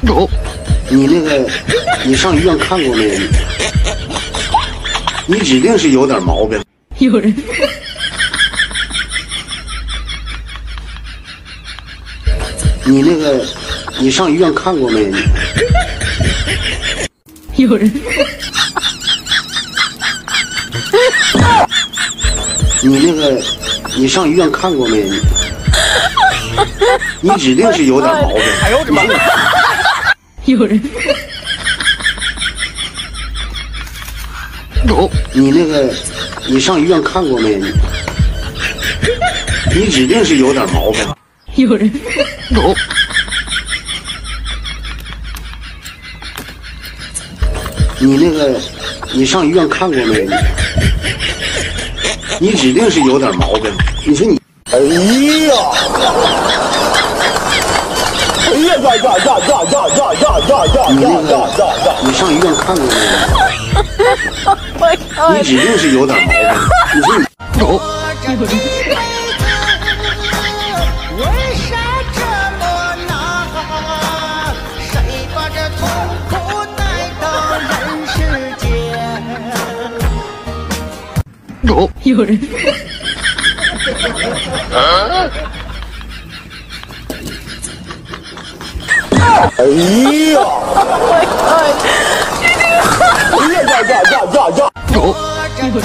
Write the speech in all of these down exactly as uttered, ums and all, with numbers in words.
有。你那个，你上医院看过没？你指定是有点毛病。 有人。 你那个，你上医院看过没？ 有人。 你那个，你上医院看过没？你指定是有点毛病。 哎呦我的妈！ 有人。 有。你那个，你上医院看过没？你指定是有点毛病。 有人。 有。你那个，你上医院看过没？你指定是有点毛病。你说你， 哎呀！哎呀呀呀呀呀呀呀呀呀呀你那呀个， 呀呀！ 你上医院看过没？你指定是有点毛病。你说你，有。 有人。 为啥这么难？谁把这痛苦带到人世间？ 有。 有人。 哎呀！哎呀呀呀呀呀呀！ 有。 有人。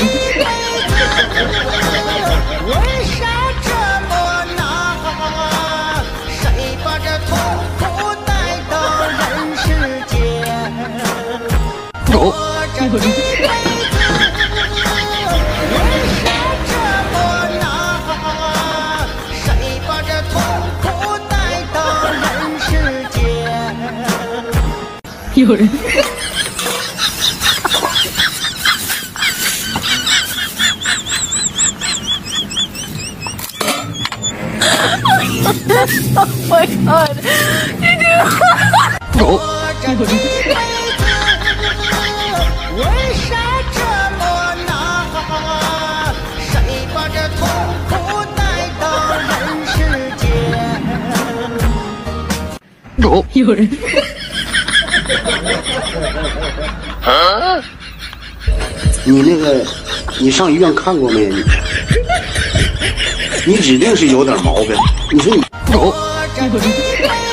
为啥这么难？谁把这痛苦带到人世间？ 有。 有人。 为啥这么难？谁把这痛苦带到人世间？ 有人。 Oh my god！ 你这个有。 有人。 为啥这么难？谁把这痛苦带到人世间？ 有。 有人。 你那个，你上医院看过没？你指定是有点毛病。你说你，有。 有人。